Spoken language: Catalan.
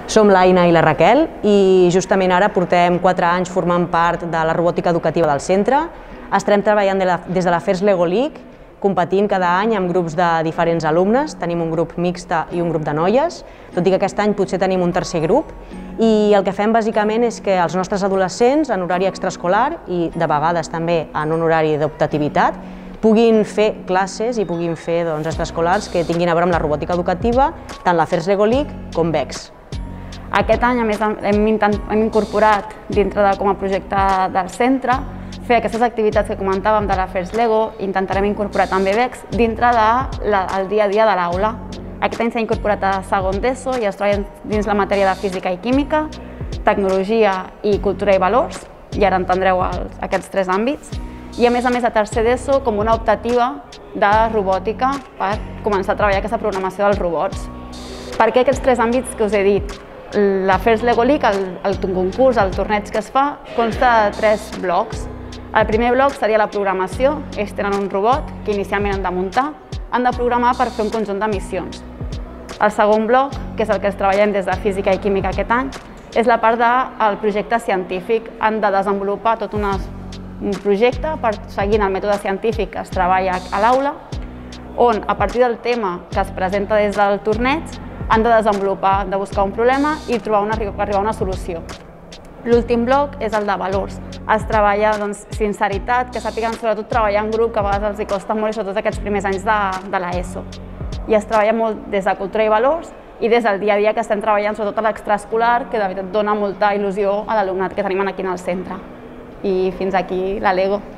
Som l'Aina i la Raquel i justament ara portem 4 anys formant part de la robòtica educativa del centre. Estarem treballant des de la FIRST LEGO League, competint cada any amb grups de diferents alumnes. Tenim un grup mixte i un grup de noies, tot i que aquest any potser tenim un tercer grup. I el que fem bàsicament és que els nostres adolescents, en horari extraescolar i de vegades també en un horari d'optativitat, puguin fer classes i puguin fer extraescolars que tinguin a veure amb la robòtica educativa, tant la FIRST LEGO League com BEX. Aquest any, a més, hem incorporat dintre com a projecte del centre fer aquestes activitats que comentàvem de la FIRST LEGO, intentarem incorporar també BEX dintre del dia a dia de l'aula. Aquest any s'ha incorporat a segon d'ESO i es treballa dins la matèria de física i química, tecnologia i cultura i valors, i ara entendreu aquests 3 àmbits. I a més a tercer d'ESO com una optativa de robòtica per començar a treballar aquesta programació dels robots. Per què aquests 3 àmbits que us he dit? La FIRST LEGO League, el concurs, el torneig que es fa, consta de 3 blocs. El primer bloc seria la programació. Ells tenen un robot que inicialment han de muntar, han de programar per fer un conjunt de missions. El segon bloc, que és el que treballem des de física i química aquest any, és la part del projecte científic. Han de desenvolupar tot un projecte seguint el mètode científic que es treballa a l'aula, on a partir del tema que es presenta des del torneig han de desenvolupar, de buscar un problema i arribar a una solució. L'últim bloc és el de valors. Es treballa sinceritat, que sàpiguen sobretot treballar en grup, que a vegades els costa molt, i sobretot aquests primers anys de l'ESO. I es treballa molt des de cultura i valors i des del dia a dia que estem treballant sobretot a l'extraescolar, que de veritat dona molta il·lusió a l'alumnat que tenim aquí en el centre. I fins aquí la LEGO.